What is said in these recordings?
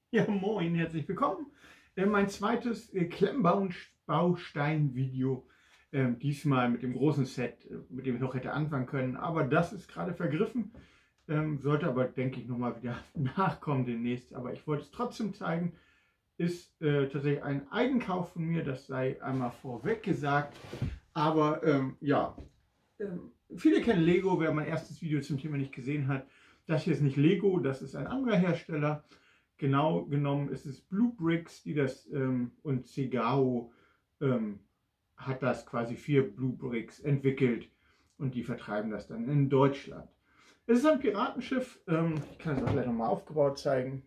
Ja, moin, herzlich willkommen. Mein zweites Klemmbaustein-Video. Diesmal mit dem großen Set, mit dem ich noch hätte anfangen können. Aber das ist gerade vergriffen. Sollte aber, denke ich, nochmal wieder nachkommen demnächst. Aber ich wollte es trotzdem zeigen. Ist tatsächlich ein Eigenkauf von mir, das sei einmal vorweg gesagt. Aber ja, viele kennen Lego, wer mein erstes Video zum Thema nicht gesehen hat. Das hier ist nicht Lego, das ist ein anderer Hersteller. Genau genommen ist es Blue Bricks, die das und Segao hat das quasi für Blue Bricks entwickelt und die vertreiben das dann in Deutschland. Es ist ein Piratenschiff, ich kann es auch gleich nochmal aufgebaut zeigen.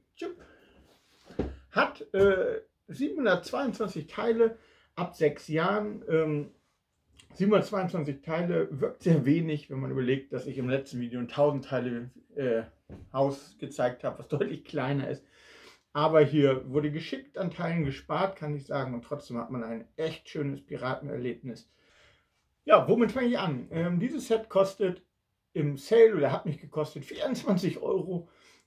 Hat 722 Teile ab 6 Jahren. 722 Teile wirkt sehr wenig, wenn man überlegt, dass ich im letzten Video ein 1000 Teile Haus gezeigt habe, was deutlich kleiner ist. Aber hier wurde geschickt an Teilen gespart, kann ich sagen, und trotzdem hat man ein echt schönes Piratenerlebnis. Ja, womit fange ich an? Dieses Set kostet im Sale, oder hat mich gekostet, 24 Euro.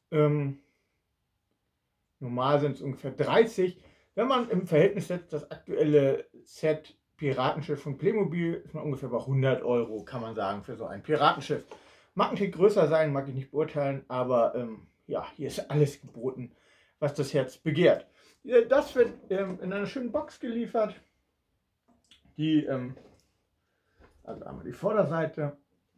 Normal sind es ungefähr 30. Wenn man im Verhältnis setzt, das aktuelle Set Piratenschiff von Playmobil, ist man ungefähr bei 100 Euro, kann man sagen, für so ein Piratenschiff. Mag ein Tick größer sein, mag ich nicht beurteilen, aber ja, hier ist alles geboten, was das Herz begehrt. Das wird in einer schönen Box geliefert. Also einmal die Vorderseite.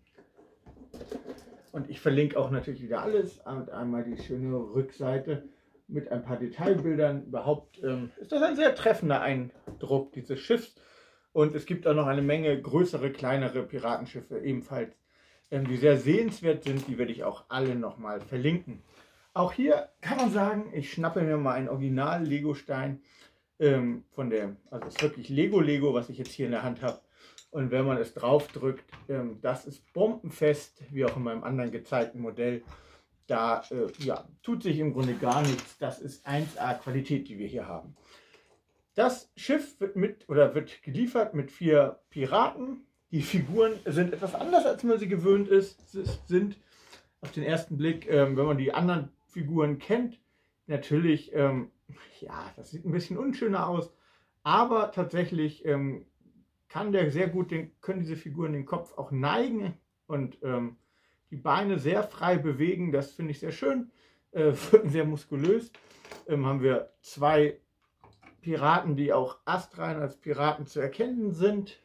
Und ich verlinke auch natürlich wieder alles. Und einmal die schöne Rückseite mit ein paar Detailbildern. Überhaupt ist das ein sehr treffender Eindruck dieses Schiffs. Und es gibt auch noch eine Menge größere, kleinere Piratenschiffe ebenfalls, die sehr sehenswert sind. Die werde ich auch alle nochmal verlinken. Auch hier kann man sagen, ich schnappe mir mal einen Original-Lego-Stein also es ist wirklich Lego, was ich jetzt hier in der Hand habe. Und wenn man es drauf drückt, das ist bombenfest, wie auch in meinem anderen gezeigten Modell. Da ja, tut sich im Grunde gar nichts. Das ist 1A Qualität, die wir hier haben. Das Schiff wird geliefert mit 4 Piraten. Die Figuren sind etwas anders, als man sie gewöhnt ist. Sind auf den ersten Blick, wenn man die anderen Figuren kennt, natürlich, ja, das sieht ein bisschen unschöner aus. Aber tatsächlich können diese Figuren den Kopf auch neigen und die Beine sehr frei bewegen. Das finde ich sehr schön, wirken sehr muskulös. Haben wir 2 Piraten, die auch astrein als Piraten zu erkennen sind.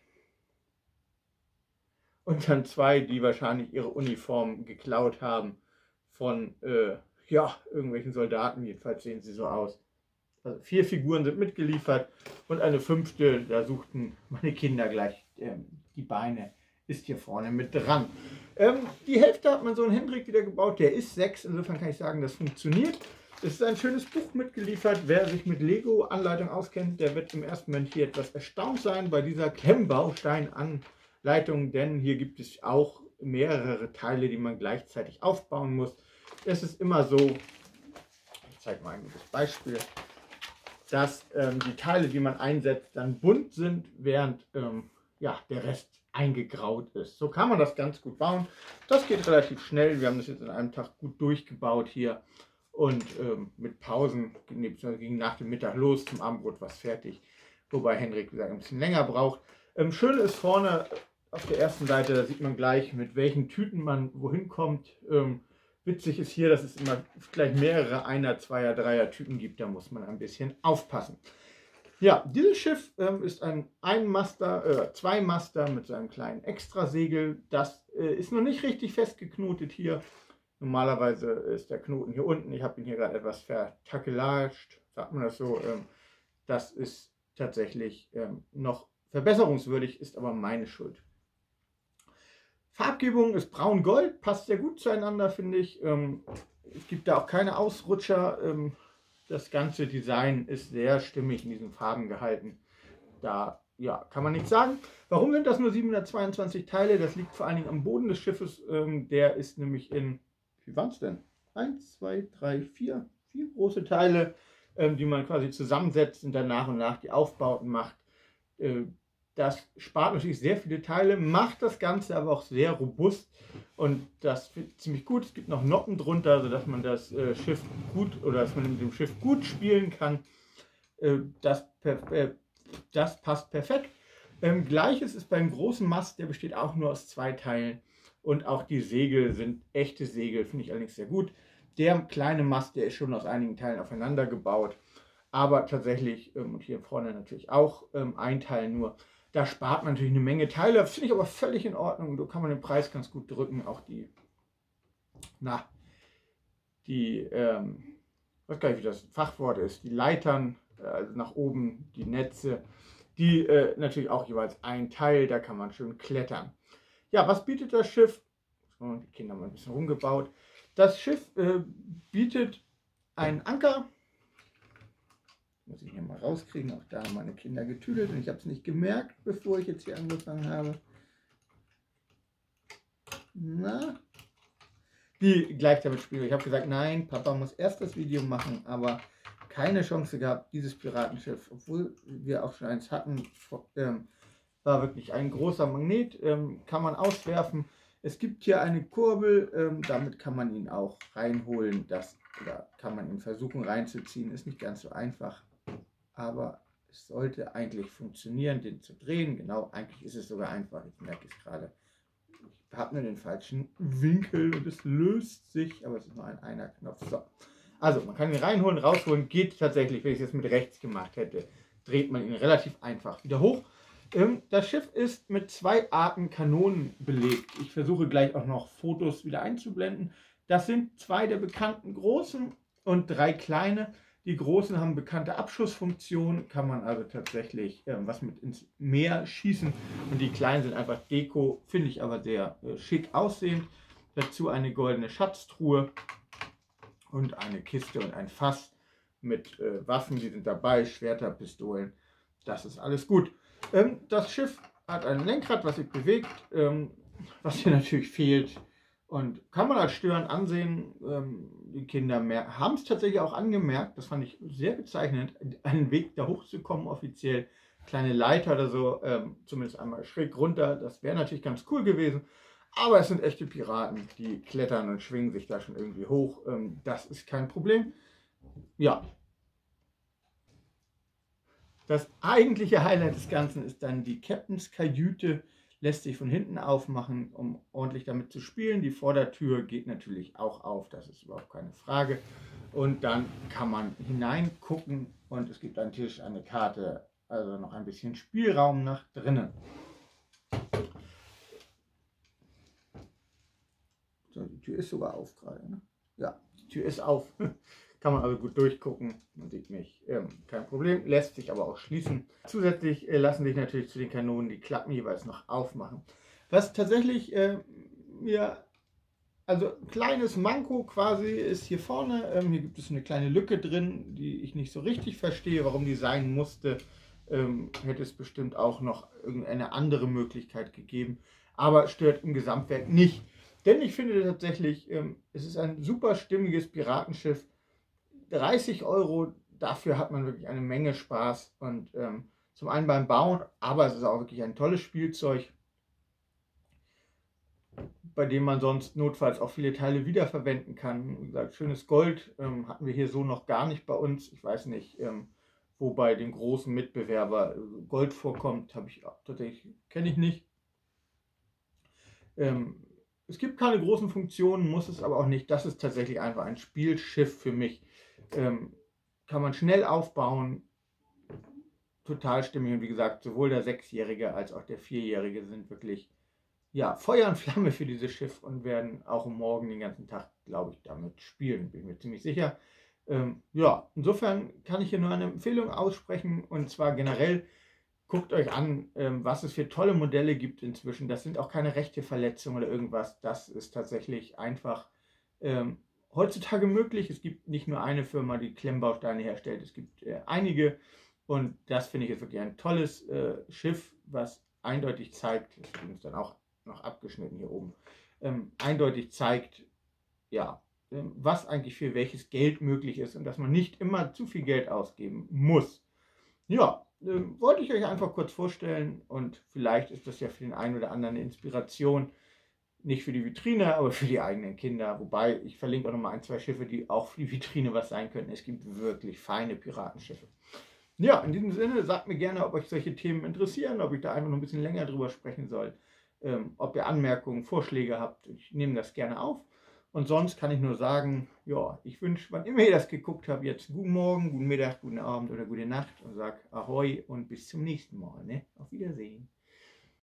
Und dann 2, die wahrscheinlich ihre Uniform geklaut haben von ja, irgendwelchen Soldaten. Jedenfalls sehen sie so aus. Also 4 Figuren sind mitgeliefert und eine 5., da suchten meine Kinder gleich die Beine, ist hier vorne mit dran. Die Hälfte hat mein Sohn Hendrik wieder gebaut, der ist 6, insofern kann ich sagen, das funktioniert. Es ist ein schönes Buch mitgeliefert. Wer sich mit Lego-Anleitung auskennt, der wird im ersten Moment hier etwas erstaunt sein bei dieser Klemmbaustein-Anleitung, denn hier gibt es auch mehrere Teile, die man gleichzeitig aufbauen muss. Es ist immer so, ich zeige mal ein gutes Beispiel, dass die Teile, die man einsetzt, dann bunt sind, während ja, der Rest eingegraut ist. So kann man das ganz gut bauen. Das geht relativ schnell. Wir haben das jetzt in einem Tag gut durchgebaut hier. Und mit Pausen ging nach dem Mittag los, zum Abendbrot was fertig. Wobei Hendrik, wie gesagt, ein bisschen länger braucht. Schön ist vorne auf der ersten Seite, da sieht man gleich, mit welchen Tüten man wohin kommt. Witzig ist hier, dass es immer gleich mehrere 1er, 2er, 3er Tüten gibt. Da muss man ein bisschen aufpassen. Ja, dieses Schiff ist ein Zweimaster mit so einem kleinen Extrasegel. Das ist noch nicht richtig festgeknotet hier. Normalerweise ist der Knoten hier unten. Ich habe ihn hier gerade etwas vertakelaged, sagt man das so. Das ist tatsächlich noch verbesserungswürdig, ist aber meine Schuld. Farbgebung ist braun-gold, passt sehr gut zueinander, finde ich. Es gibt da auch keine Ausrutscher. Das ganze Design ist sehr stimmig in diesen Farben gehalten. Da ja, kann man nichts sagen. Warum sind das nur 722 Teile? Das liegt vor allen Dingen am Boden des Schiffes. Der ist nämlich in, wie waren es denn? 1, 2, 3, 4 große Teile, die man quasi zusammensetzt und dann nach und nach die Aufbauten macht. Das spart natürlich sehr viele Teile, macht das Ganze aber auch sehr robust und das wird ziemlich gut. Es gibt noch Noppen drunter, sodass man das Schiff gut oder dass man mit dem Schiff gut spielen kann. Das passt perfekt. Gleiches ist beim großen Mast, der besteht auch nur aus 2 Teilen und auch die Segel sind echte Segel, finde ich allerdings sehr gut. Der kleine Mast, der ist schon aus einigen Teilen aufeinander gebaut, aber tatsächlich, und hier vorne natürlich auch, ein Teil nur. Da spart man natürlich eine Menge Teile, finde ich aber völlig in Ordnung. Da kann man den Preis ganz gut drücken. Auch ich weiß gar nicht, wie das Fachwort ist, die Leitern, also nach oben, die Netze, die natürlich auch jeweils ein Teil, da kann man schön klettern. Ja, was bietet das Schiff? Die Kinder haben ein bisschen rumgebaut. Das Schiff bietet einen Anker. Muss ich hier mal rauskriegen. Auch da haben meine Kinder getüdelt und ich habe es nicht gemerkt, bevor ich jetzt hier angefangen habe. Na? Die gleich damit spielen. Ich habe gesagt, nein, Papa muss erst das Video machen, aber keine Chance gehabt, dieses Piratenschiff, obwohl wir auch schon eins hatten, war wirklich ein großer Magnet, kann man auswerfen. Es gibt hier eine Kurbel, damit kann man ihn auch reinholen, oder kann man ihn versuchen reinzuziehen, ist nicht ganz so einfach. Aber es sollte eigentlich funktionieren, den zu drehen. Genau, eigentlich ist es sogar einfach. Ich merke es gerade. Ich habe nur den falschen Winkel und es löst sich, aber es ist nur einer Knopf. So. Also, man kann ihn reinholen, rausholen. Geht tatsächlich, wenn ich es jetzt mit rechts gemacht hätte, dreht man ihn relativ einfach wieder hoch. Das Schiff ist mit 2 Arten Kanonen belegt. Ich versuche gleich auch noch Fotos wieder einzublenden. Das sind 2 der bekannten großen und 3 kleine. Die großen haben bekannte Abschussfunktionen, kann man also tatsächlich was mit ins Meer schießen. Und die kleinen sind einfach Deko, finde ich aber sehr schick aussehend. Dazu eine goldene Schatztruhe und eine Kiste und ein Fass mit Waffen, die sind dabei, Schwerter, Pistolen. Das ist alles gut. Das Schiff hat ein Lenkrad, was sich bewegt, was hier natürlich fehlt. Und kann man als störend ansehen, die Kinder haben es tatsächlich auch angemerkt, das fand ich sehr bezeichnend, einen Weg da hochzukommen offiziell, kleine Leiter oder so, zumindest einmal schräg runter, das wäre natürlich ganz cool gewesen, aber es sind echte Piraten, die klettern und schwingen sich da schon irgendwie hoch, das ist kein Problem. Ja. Das eigentliche Highlight des Ganzen ist dann die Captains Kajüte. Lässt sich von hinten aufmachen, um ordentlich damit zu spielen. Die Vordertür geht natürlich auch auf, das ist überhaupt keine Frage. Und dann kann man hineingucken und es gibt einen Tisch, eine Karte, also noch ein bisschen Spielraum nach drinnen. So, die Tür ist sogar auf gerade. Ne? Ja, die Tür ist auf. Kann man also gut durchgucken, man sieht mich, kein Problem, lässt sich aber auch schließen. Zusätzlich lassen sich natürlich zu den Kanonen die Klappen jeweils noch aufmachen. Was tatsächlich also ein kleines Manko quasi ist hier vorne, hier gibt es eine kleine Lücke drin, die ich nicht so richtig verstehe, warum die sein musste. Hätte es bestimmt auch noch irgendeine andere Möglichkeit gegeben, aber stört im Gesamtwerk nicht. Denn ich finde tatsächlich, es ist ein super stimmiges Piratenschiff. 30 €, dafür hat man wirklich eine Menge Spaß und zum einen beim Bauen, aber es ist auch wirklich ein tolles Spielzeug, bei dem man sonst notfalls auch viele Teile wiederverwenden kann. Wie gesagt, schönes Gold hatten wir hier so noch gar nicht bei uns. Ich weiß nicht, wo bei dem großen Mitbewerber Gold vorkommt, kenne ich nicht. Es gibt keine großen Funktionen, muss es aber auch nicht. Das ist tatsächlich einfach ein Spielschiff für mich. Kann man schnell aufbauen, total stimmig und wie gesagt, sowohl der 6-Jährige als auch der 4-Jährige sind wirklich Feuer und Flamme für dieses Schiff und werden auch morgen den ganzen Tag, glaube ich, damit spielen, bin ich mir ziemlich sicher. Insofern kann ich hier nur eine Empfehlung aussprechen und zwar generell, guckt euch an, was es für tolle Modelle gibt inzwischen. Das sind auch keine rechte Verletzungen oder irgendwas, das ist tatsächlich einfach heutzutage möglich. Es gibt nicht nur eine Firma, die Klemmbausteine herstellt, es gibt einige und das finde ich jetzt wirklich ein tolles Schiff, was eindeutig zeigt, das ist uns dann auch noch abgeschnitten hier oben, eindeutig zeigt, was eigentlich für welches Geld möglich ist und dass man nicht immer zu viel Geld ausgeben muss. Ja, wollte ich euch einfach kurz vorstellen und vielleicht ist das ja für den einen oder anderen eine Inspiration. Nicht für die Vitrine, aber für die eigenen Kinder. Wobei, ich verlinke auch nochmal ein, zwei Schiffe, die auch für die Vitrine was sein könnten. Es gibt wirklich feine Piratenschiffe. Ja, in diesem Sinne, sagt mir gerne, ob euch solche Themen interessieren, ob ich da einfach noch ein bisschen länger drüber sprechen soll. Ob ihr Anmerkungen, Vorschläge habt. Ich nehme das gerne auf. Und sonst kann ich nur sagen, ja, ich wünsche, wann immer ihr das geguckt habt, jetzt guten Morgen, guten Mittag, guten Abend oder gute Nacht und sage Ahoi und bis zum nächsten Mal. Ne? Auf Wiedersehen.